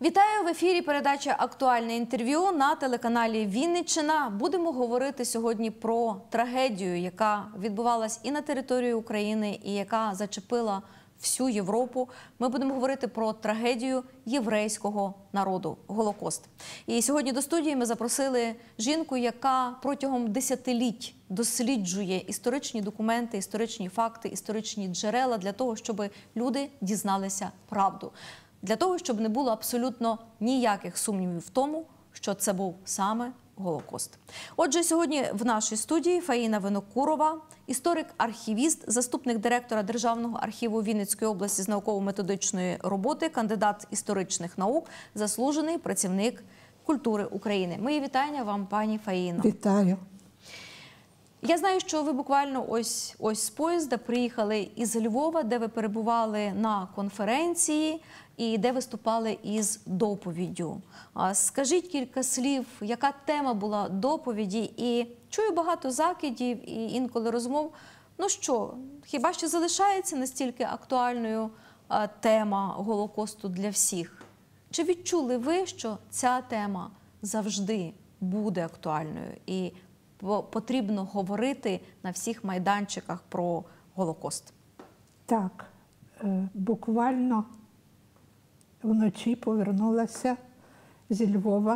Вітаю в ефірі передача «Актуальне інтерв'ю» на телеканалі «Вінниччина». Будемо говорити сьогодні про трагедію, яка відбувалась і на території України, і яка зачепила всю Європу. Ми будемо говорити про трагедію єврейського народу – Голокост. І сьогодні до студії ми запросили жінку, яка протягом десятиліть досліджує історичні документи, історичні факти, історичні джерела для того, щоб люди дізналися правду. Для того, щоб не було абсолютно ніяких сумнівів в тому, що це був саме Голокост. Отже, сьогодні в нашій студії Фаїна Винокурова, історик-архівіст, заступник директора Державного архіву Вінницької області з науково-методичної роботи, кандидат історичних наук, заслужений працівник культури України. Мої вітання вам, пані Фаїно. Вітаю. Я знаю, що ви буквально ось з поїзда приїхали із Львова, де ви перебували на конференції і де виступали із доповіддю. Скажіть кілька слів, яка тема була доповіді? І чую багато закидів і інколи розмов. Ну що, хіба що залишається настільки актуальною тема Голокосту для всіх? Чи відчули ви, що ця тема завжди буде актуальною і потрібно говорити на всіх майданчиках про Голокост? Так, буквально вночі повернулася зі Львова,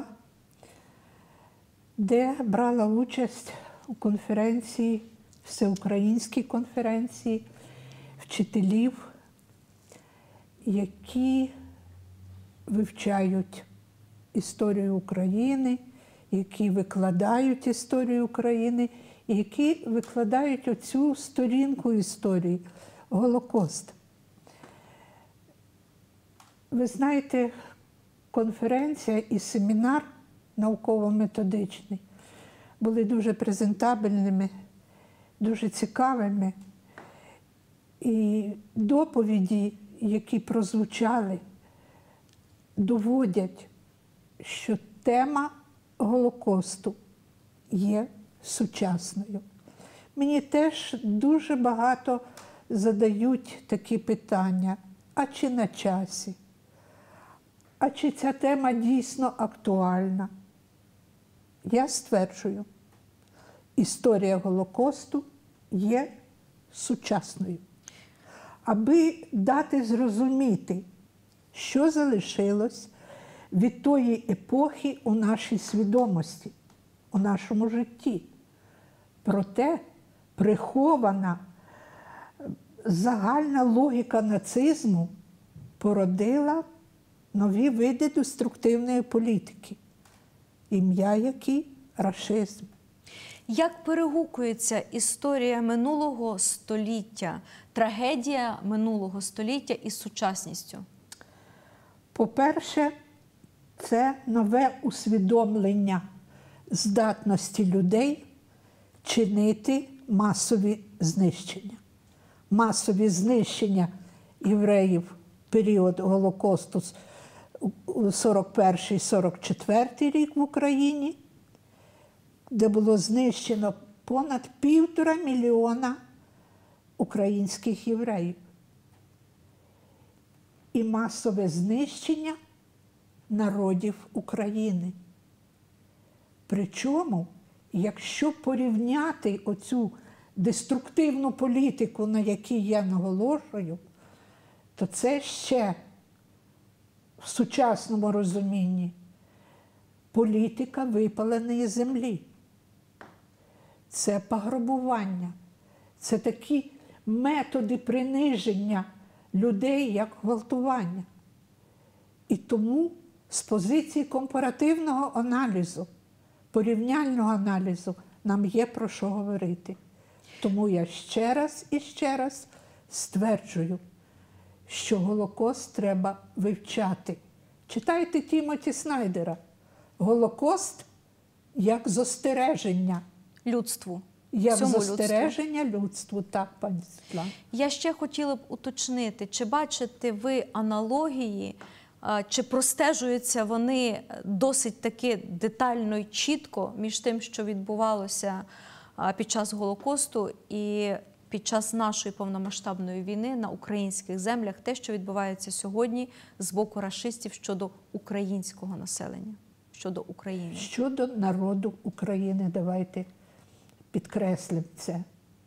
де брала участь у конференції, всеукраїнській конференції вчителів, які вивчають історію України, які викладають історію України, і які викладають оцю сторінку історії – Голокост. Ви знаєте, конференція і семінар науково-методичний були дуже презентабельними, дуже цікавими. І доповіді, які прозвучали, доводять, що тема Голокосту є сучасною. Мені теж дуже багато задають такі питання. А чи на часі? А чи ця тема дійсно актуальна? Я стверджую, історія Голокосту є сучасною. Аби дати зрозуміти, що залишилось від тої епохи у нашій свідомості, у нашому житті. Проте прихована загальна логіка нацизму породила нові види деструктивної політики, ім'я якій – рашизм. Як перегукується історія минулого століття, трагедія минулого століття із сучасністю? По-перше, це нове усвідомлення здатності людей чинити масові знищення. Масові знищення євреїв в період Голокосту 41-44 рік в Україні, де було знищено понад 1,5 мільйона українських євреїв. І масове знищення народів України. Причому, якщо порівняти оцю деструктивну політику, на якій я наголошую, то це ще в сучасному розумінні політика випаленої землі. Це пограбування, це такі методи приниження людей, як ґвалтування. І тому з позиції компаративного аналізу, порівняльного аналізу нам є про що говорити. Тому я ще раз і ще раз стверджую, що Голокост треба вивчати. Читайте Тімоті Снайдера. Голокост як застереження. Людству. Як застереження людству, так, пані Світлана. Я ще хотіла б уточнити, чи бачите ви аналогії, чи простежуються вони досить таки детально і чітко між тим, що відбувалося під час Голокосту, і під час нашої повномасштабної війни на українських землях те, що відбувається сьогодні з боку рашистів щодо українського населення, щодо України? Щодо народу України, давайте підкреслимо це.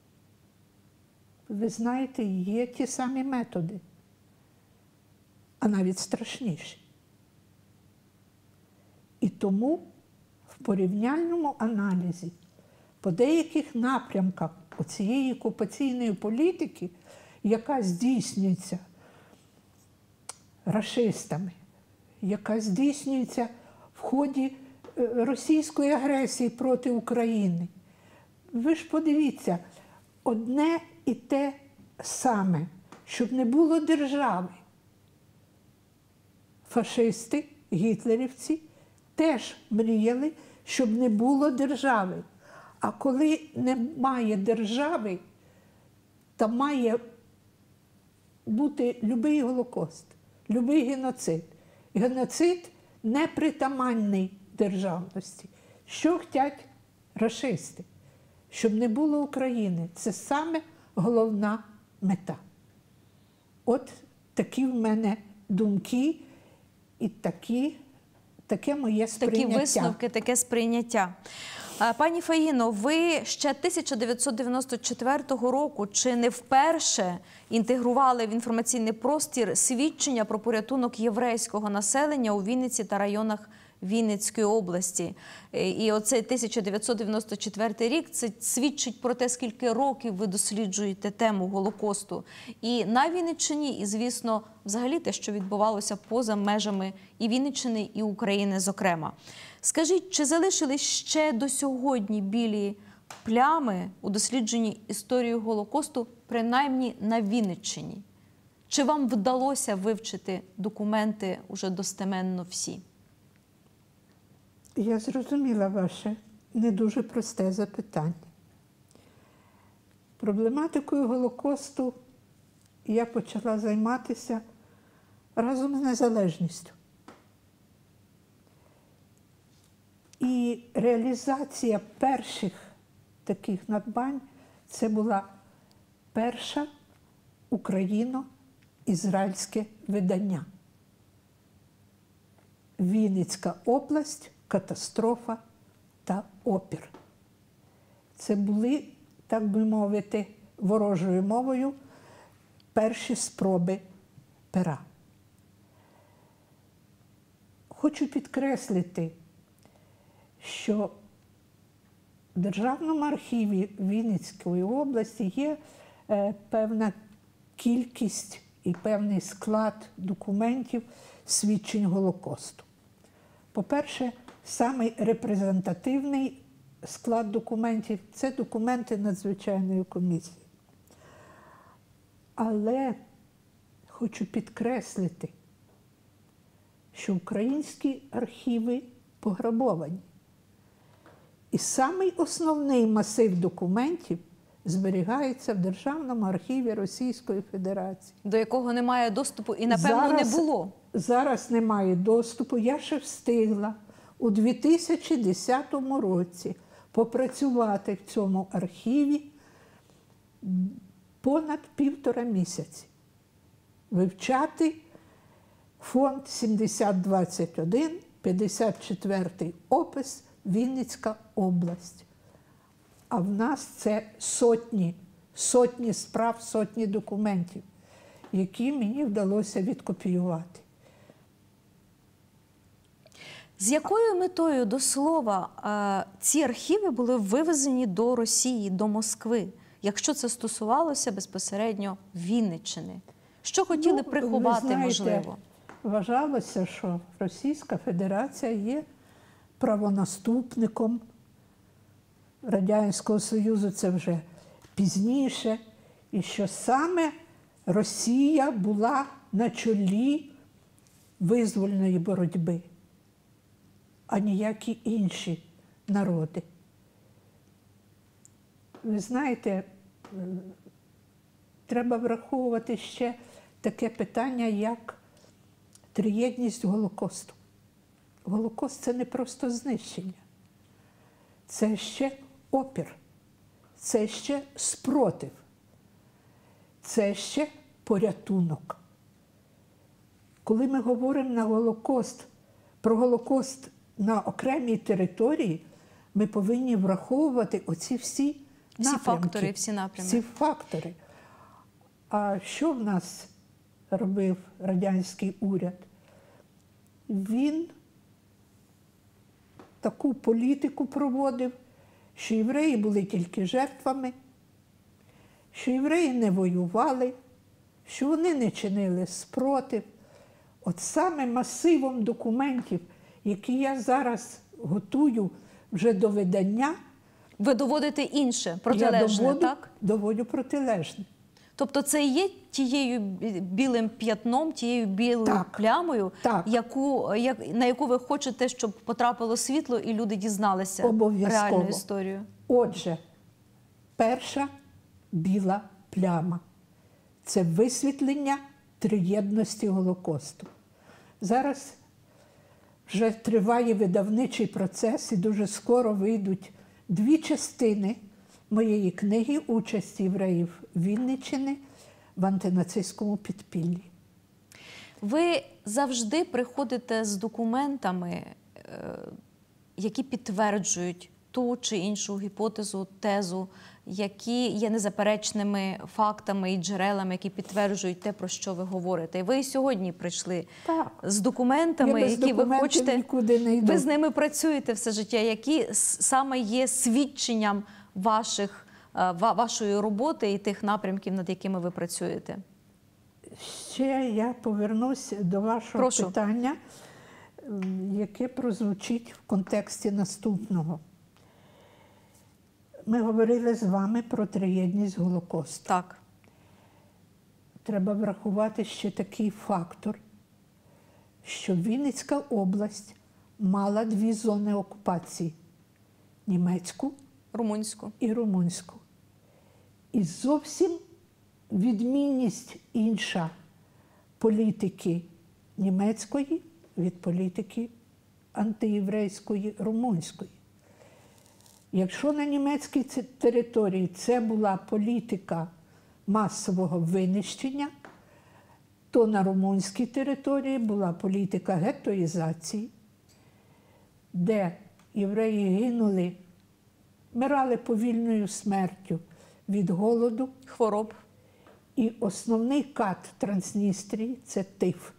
Ви знаєте, є ті самі методи, а навіть страшніші. І тому в порівняльному аналізі по деяких напрямках цієї окупаційної політики, яка здійснюється рашистами, яка здійснюється в ході російської агресії проти України. Ви ж подивіться, одне і те саме, щоб не було держави. Фашисти, гітлерівці теж мріяли, щоб не було держави. А коли немає держави, то має бути любий Голокост, любий геноцид. Геноцид непритаманний державності. Що хочуть рашисти? Щоб не було України. Це саме головна мета. От такі в мене думки і таке моє сприйняття. Такі висновки, таке сприйняття. Пані Фаїно, ви ще 1994 року чи не вперше інтегрували в інформаційний простір свідчення про порятунок єврейського населення у Вінниці та районах Вінницької області. І оцей 1994 рік, це свідчить про те, скільки років ви досліджуєте тему Голокосту. І на Вінниччині, і, звісно, взагалі те, що відбувалося поза межами і Вінниччини, і України, зокрема. Скажіть, чи залишились ще до сьогодні білі плями у дослідженні історії Голокосту, принаймні на Вінниччині? Чи вам вдалося вивчити документи уже достеменно всі? Я зрозуміла ваше не дуже просте запитання. Проблематикою Голокосту я почала займатися разом з незалежністю. І реалізація перших таких надбань – це була перша україно-ізраїльське видання. Вінницька область, катастрофа та опір. Це були, так би мовити, ворожою мовою перші спроби пера. Хочу підкреслити, що в Державному архіві Вінницької області є певна кількість і певний склад документів свідчень Голокосту. По-перше, самий репрезентативний склад документів – це документи надзвичайної комісії. Але хочу підкреслити, що українські архіви пограбовані. І самий основний масив документів зберігається в Державному архіві Російської Федерації. До якого немає доступу і, напевно, не було. Зараз немає доступу. Я ще встигла у 2010 році попрацювати в цьому архіві понад 1,5 місяці. Вивчати фонд 7021, 54-й опис, Вінницька область. А в нас це сотні справ, сотні документів, які мені вдалося відкопіювати. З якою метою, до слова, ці архіви були вивезені до Росії, до Москви, якщо це стосувалося безпосередньо Вінниччини? Що хотіли приховати, ви знаєте, можливо? Вважалося, що Російська Федерація є правонаступником Радянського Союзу, це вже пізніше, і що саме Росія була на чолі визвольної боротьби, а ніякі інші народи. Ви знаєте, треба враховувати ще таке питання, як триєдність Голокосту. Голокост – це не просто знищення. Це ще опір, це ще спротив. це ще порятунок. Коли ми говоримо про Голокост на окремій території, ми повинні враховувати оці всі напрямки. Фактори, всі напрями. Всі фактори. А що в нас робив радянський уряд? Він таку політику проводив, що євреї були тільки жертвами, що євреї не воювали, що вони не чинили спротив. От саме масивом документів, які я зараз готую вже до видання, Ви доводите інше, протилежне, я так? доводю протилежне. Тобто це і є тією білим п'ятном, тією білою Так. плямою, Так. на яку ви хочете, щоб потрапило світло і люди дізналися Обов'язково. реальну історію? Отже, перша біла пляма – це висвітлення триєдності Голокосту. Зараз вже триває видавничий процес і дуже скоро вийдуть 2 частини моєї книги «Участь євреїв Вінниччини в антинацистському підпіллі». Ви завжди приходите з документами, які підтверджують ту чи іншу гіпотезу, тезу, які є незаперечними фактами і джерелами, які підтверджують те, про що ви говорите. І ви і сьогодні прийшли Так. з документами, Я без які ви документів хочете. нікуди не йду. Ви з ними працюєте все життя, які саме є свідченням вашої роботи і тих напрямків, над якими ви працюєте. Ще я повернусь до вашого Прошу. питання, яке прозвучить в контексті наступного. Ми говорили з вами про триєдність Голокосту. Так. Треба врахувати ще такий фактор, що Вінницька область мала 2 зони окупації – німецьку Румунську. і румунську. І зовсім відмінність інша політики німецької від політики антиєврейської румунської. Якщо на німецькій території це була політика масового винищення, то на румунській території була політика гетоїзації, де євреї гинули, вмирали повільною смертю від голоду. Хвороб. І основний кат Трансністрії – це тиф,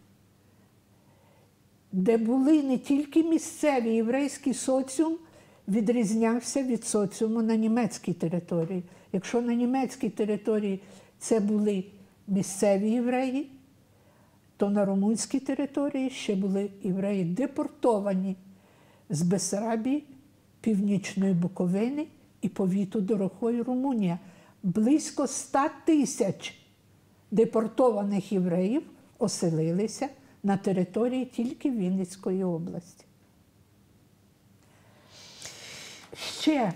де були не тільки місцеві, єврейський соціум відрізнявся від соціуму на німецькій території. Якщо на німецькій території це були місцеві євреї, то на румунській території ще були євреї депортовані з Бессарабії, Північної Буковини і повіту Дорохої Румунія. Близько 100 тисяч депортованих євреїв оселилися на території тільки Вінницької області. Ще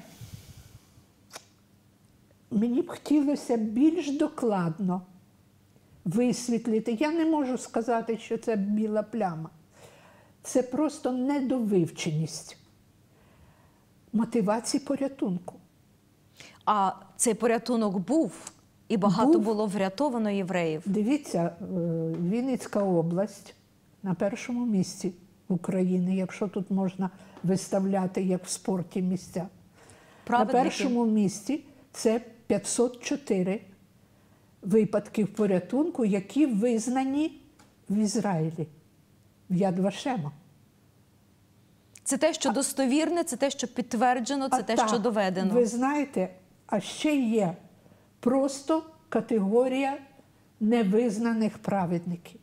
мені б хотілося більш докладно висвітлити. Я не можу сказати, що це біла пляма. Це просто недовивченість мотивації порятунку. А цей порятунок був, і багато Був. було врятовано євреїв. Дивіться, Вінницька область на першому місці в Україні, якщо тут можна виставляти, як в спорті, місця. Праведники. На першому місці це 504 випадків порятунку, які визнані в Ізраїлі, в Яд Вашема. Це те, що достовірне, це те, що підтверджено, це те, так, що доведено. Ви знаєте, а ще є просто категорія невизнаних праведників.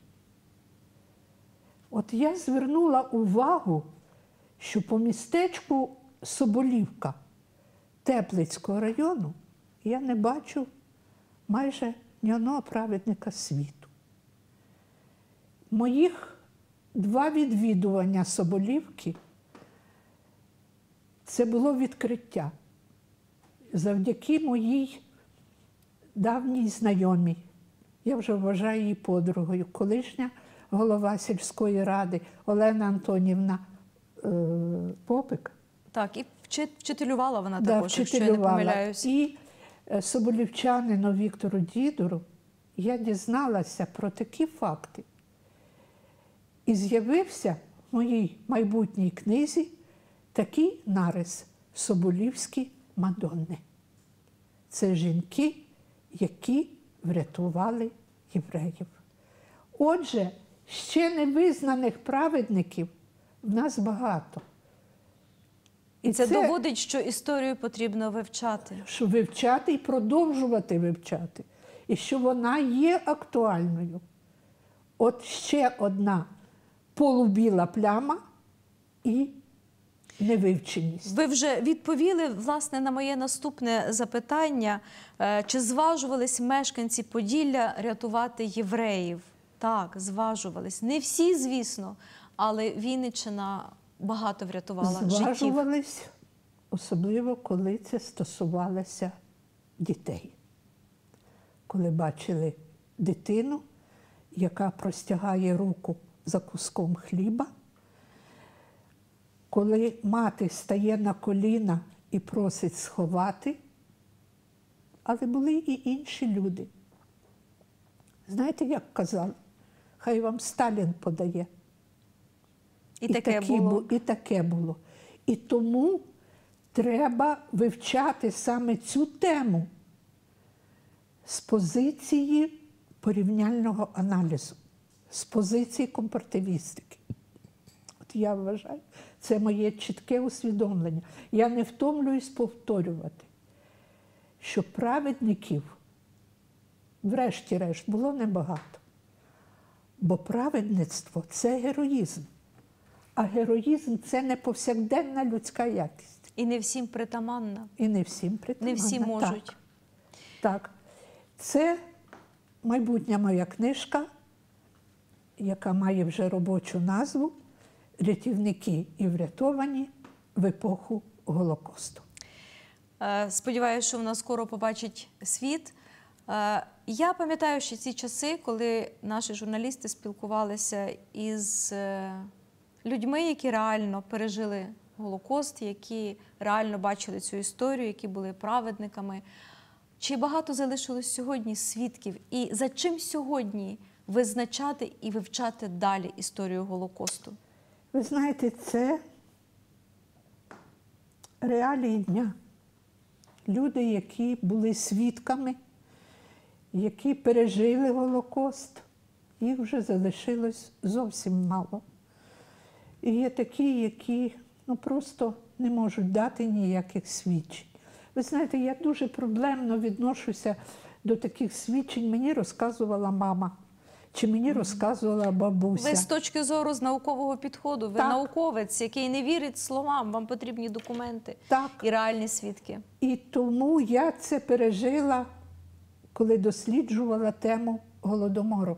От я звернула увагу, що по містечку Соболівка Теплицького району я не бачу майже ні одного праведника світу. Моїх 2 відвідування Соболівки – це було відкриття. Завдяки моїй давній знайомій, я вже вважаю її подругою, колишня голова сільської ради Олена Антонівна Попик. Так, і вчителювала вона Да, також, якщо я не вчителювала. помиляюсь. І соболівчанину Віктору Дідору я дізналася про такі факти. І з'явився в моїй майбутній книзі такий нарис «Соболівські Мадонни». Це жінки, які врятували євреїв. Отже, ще невизнаних праведників в нас багато. І це доводить, що історію потрібно вивчати. Що вивчати і продовжувати вивчати. І що вона є актуальною. От ще одна полубіла пляма і невивченість. Ви вже відповіли, власне, на моє наступне запитання. Чи зважувались мешканці Поділля рятувати євреїв? Так, зважувались. Не всі, звісно, але Вінниччина багато врятувала життів. Зважувались, особливо, коли це стосувалося дітей. Коли бачили дитину, яка простягає руку за куском хліба, коли мати стає на коліна і просить сховати, але були і інші люди. Знаєте, як казали? Хай вам Сталін подає. І таке було. І таке було. І тому треба вивчати саме цю тему з позиції порівняльного аналізу, з позиції компаративістики. От я вважаю, це моє чітке усвідомлення. Я не втомлююсь повторювати, що праведників, врешті-решт, було небагато. Бо праведництво – це героїзм. А героїзм – це не повсякденна людська якість. І не всім притаманна. І не всім притаманна. Не всі можуть. Так. Так. Це майбутня моя книжка, яка має вже робочу назву «Рятівники і врятовані в епоху Голокосту». Сподіваюся, що вона скоро побачить світ. Я пам'ятаю ще ці часи, коли наші журналісти спілкувалися із людьми, які реально пережили Голокост, які реально бачили цю історію, які були праведниками. Чи багато залишилось сьогодні свідків? І за чим сьогодні визначати і вивчати далі історію Голокосту? Ви знаєте, це реалії дня. Люди, які були свідками, які пережили Голокост, їх вже залишилось зовсім мало. І є такі, які просто не можуть дати ніяких свідчень. Ви знаєте, я дуже проблемно відношуся до таких свідчень. Мені розказувала мама, чи мені розказувала бабуся. Ви з точки зору з наукового підходу, ви науковець, який не вірить словам, вам потрібні документи і реальні свідки. І тому я це пережила, коли досліджувала тему Голодомору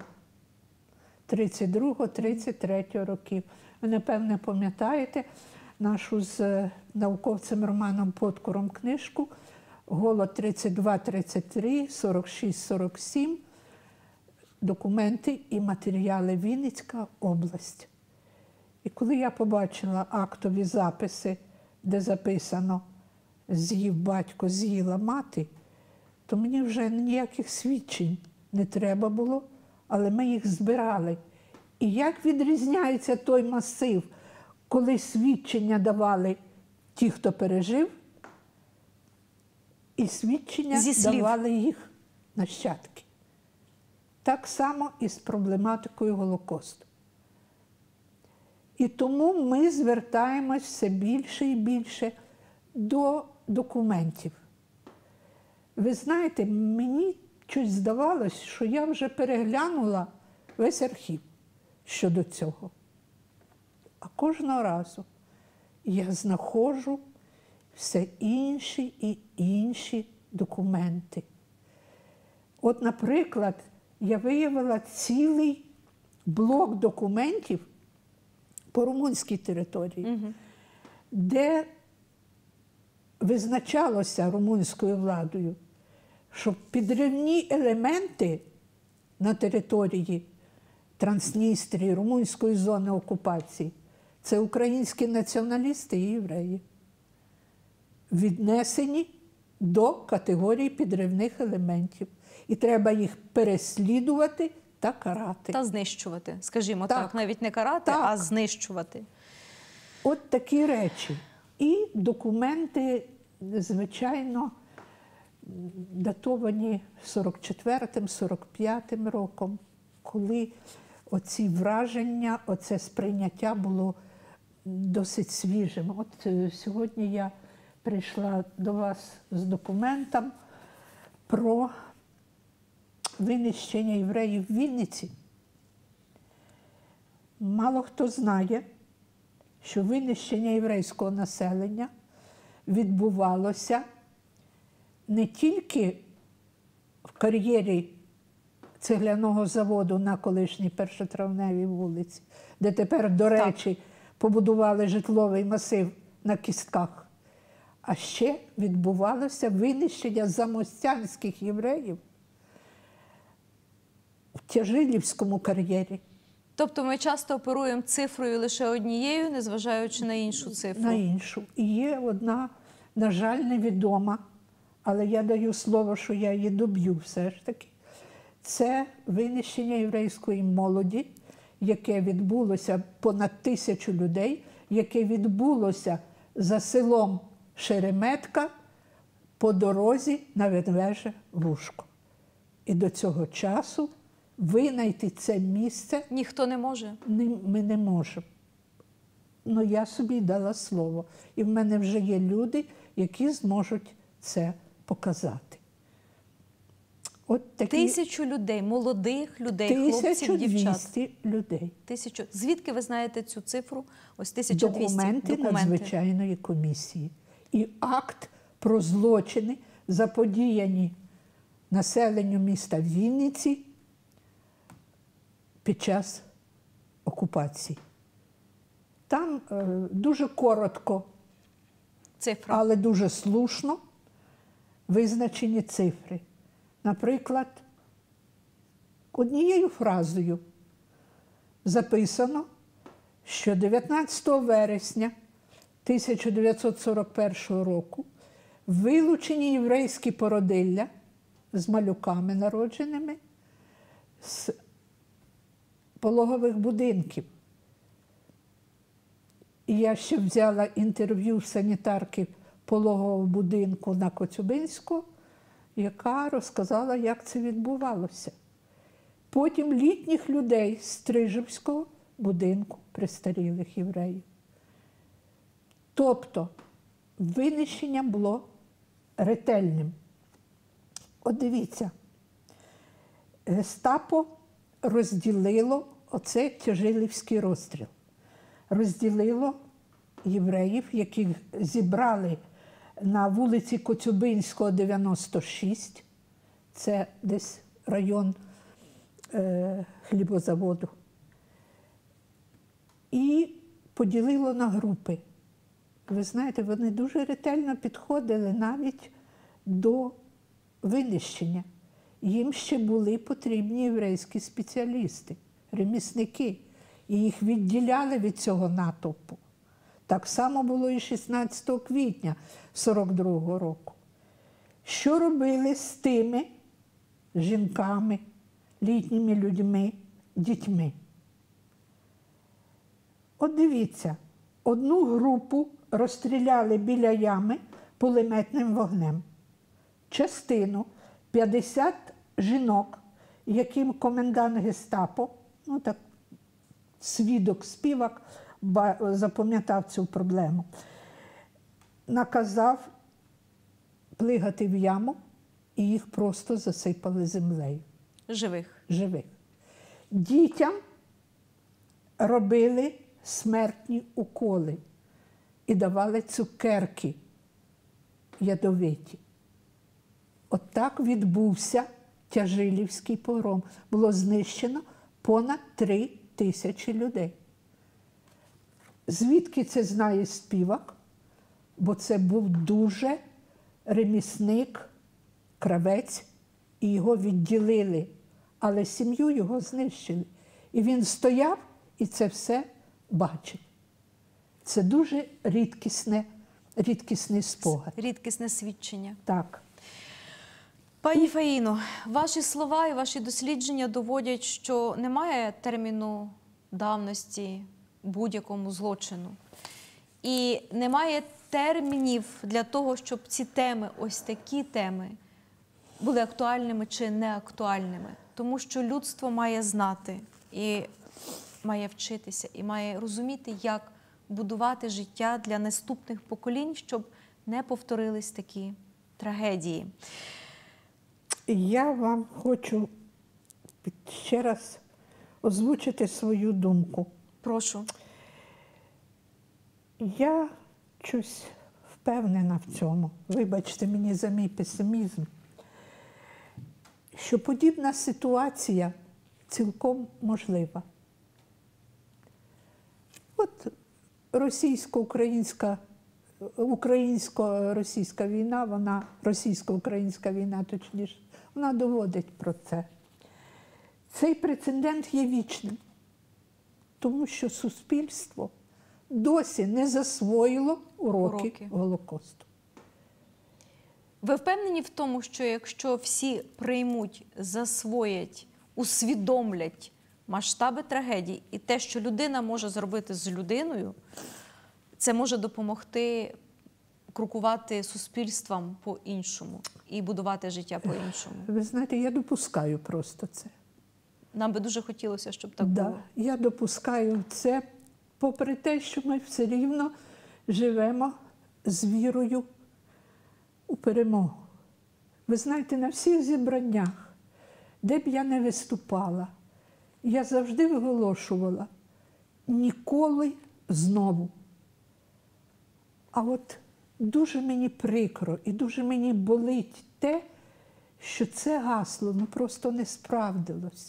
32-33 років. Ви, напевне, пам'ятаєте нашу з науковцем Романом Подкором книжку «Голод 32-33, 46-47. Документи і матеріали Вінницька область». І коли я побачила актові записи, де записано «з'їв батько, з'їла мати», то мені вже ніяких свідчень не треба було, але ми їх збирали. І як відрізняється той масив, коли свідчення давали ті, хто пережив, і свідчення давали їх нащадки. Так само і з проблематикою Голокосту. І тому ми звертаємось все більше і більше до документів. Ви знаєте, мені щось здавалось, що я вже переглянула весь архів щодо цього. А кожного разу я знаходжу все інші і інші документи. От, наприклад, я виявила цілий блок документів по румунській території, де визначалося румунською владою, що підривні елементи на території Трансністрії, румунської зони окупації – це українські націоналісти і євреї, віднесені до категорії підривних елементів. І треба їх переслідувати та карати. Та знищувати, скажімо Так. так. Навіть не карати, Так. а знищувати. От такі речі. І документи, звичайно, датовані 44-45 роком, коли оці враження, оце сприйняття було досить свіжим. От сьогодні я прийшла до вас з документом про винищення євреїв в Вінниці. Мало хто знає, що винищення єврейського населення відбувалося не тільки в кар'єрі цегляного заводу на колишній Першотравневій вулиці, де тепер, до речі, побудували житловий масив на Кістках, а ще відбувалося винищення замостянських євреїв в Тяжилівському кар'єрі. Тобто ми часто оперуємо цифрою лише однією, незважаючи на іншу цифру. На іншу. І є одна, на жаль, невідома, але я даю слово, що я її доб'ю все ж таки. Це винищення єврейської молоді, яке відбулося понад 1000 людей, яке відбулося за селом Шереметка по дорозі на Ведвеже Лужко. І до цього часу винайти це місце Ніхто не може. ми не можемо. Ну, я собі дала слово. І в мене вже є люди, які зможуть це показати. От такі 1000 людей, молодих людей, хлопців, дівчат. 1200 людей. 1000. Звідки ви знаєте цю цифру? Ось 1200. Документи надзвичайної комісії. І акт про злочини, заподіяні населенню міста Вінниці під час окупації. Там дуже коротко, Цифра. але дуже слушно визначені цифри. Наприклад, однією фразою записано, що 19 вересня 1941 року вилучені єврейські породилля з малюками народженими з пологових будинків. І я ще взяла інтерв'ю санітарки пологового будинку на Коцюбинську, яка розказала, як це відбувалося. Потім літніх людей з Стрижівського будинку престарілих євреїв. Тобто винищення було ретельним. От дивіться, гестапо розділило оце Тяжилівський розстріл. Розділило євреїв, яких зібрали на вулиці Коцюбинського, 96, це десь район хлібозаводу, і поділило на групи. Ви знаєте, вони дуже ретельно підходили навіть до винищення. Їм ще були потрібні єврейські спеціалісти, ремісники, і їх відділяли від цього натовпу. Так само було і 16 квітня 1942 року. Що робили з тими жінками, літніми людьми, дітьми? От дивіться, одну групу розстріляли біля ями пулеметним вогнем. Частину, 50 жінок, яким комендант гестапо, ну так, свідок, співак, запам'ятав цю проблему, наказав плигати в яму, і їх просто засипали землею. Живих. Живих. Дітям робили смертні уколи і давали цукерки ядовиті. От так відбувся Тяжилівський погром. Було знищено понад 3000 людей. Звідки це знає співак? Бо це був дуже ремісник, кравець, і його відділили, але сім'ю його знищили. І він стояв і це все бачив. Це дуже рідкісне рідкісний спогад. Рідкісне свідчення. Так. Пані Фаїно, ваші слова і ваші дослідження доводять, що немає терміну давності будь-якому злочину. І немає термінів для того, щоб ці теми, ось такі теми, були актуальними чи неактуальними. Тому що людство має знати і має вчитися, і має розуміти, як будувати життя для наступних поколінь, щоб не повторились такі трагедії. Я вам хочу ще раз озвучити свою думку. Прошу. Я щось впевнена в цьому, вибачте мені за мій песимізм, що подібна ситуація цілком можлива. От українсько-російська війна, російсько-українська війна, точніше, вона доводить про це. Цей прецедент є вічним, тому що суспільство досі не засвоїло уроки Голокосту. Ви впевнені в тому, що якщо всі приймуть, засвоять, усвідомлять масштаби трагедій і те, що людина може зробити з людиною, це може допомогти крокувати суспільствам по-іншому і будувати життя по-іншому? Ви знаєте, я допускаю просто це. Нам би дуже хотілося, щоб так було. Я допускаю це, попри те, що ми все рівно живемо з вірою у перемогу. Ви знаєте, на всіх зібраннях, де б я не виступала, я завжди виголошувала «ніколи знову». А от дуже мені прикро і дуже мені болить те, що це гасло просто не справдилось.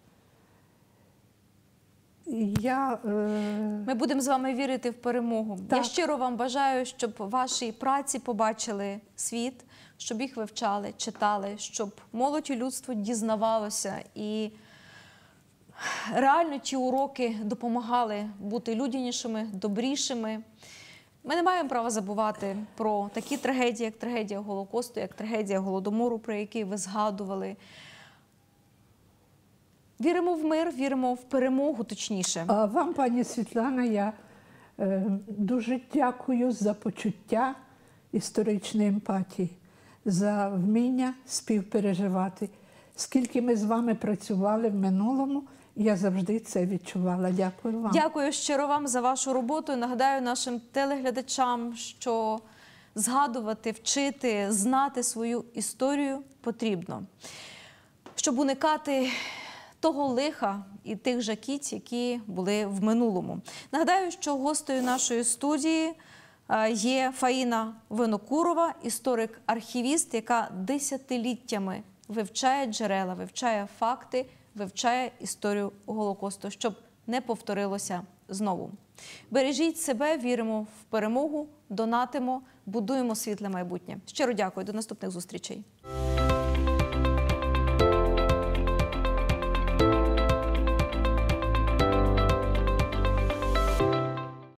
Ми будемо з вами вірити в перемогу. Так. Я щиро вам бажаю, щоб ваші праці побачили світ, щоб їх вивчали, читали, щоб молодь і людство дізнавалося і реально ті уроки допомагали бути людянішими, добрішими. Ми не маємо права забувати про такі трагедії, як трагедія Голокосту, як трагедія Голодомору, про які ви згадували. Віримо в мир, віримо в перемогу, точніше. А вам, пані Світлана, я дуже дякую за почуття історичної емпатії, за вміння співпереживати. Скільки ми з вами працювали в минулому, я завжди це відчувала. Дякую вам. Дякую щиро вам за вашу роботу. Нагадаю нашим телеглядачам, що згадувати, вчити, знати свою історію потрібно, щоб уникати того лиха і тих жахіть, які були в минулому. Нагадаю, що гостею нашої студії є Фаїна Винокурова, історик-архівіст, яка десятиліттями вивчає джерела, вивчає факти, вивчає історію Голокосту, щоб не повторилося знову. Бережіть себе, віримо в перемогу, донатимо, будуємо світле майбутнє. Щиро дякую, до наступних зустрічей.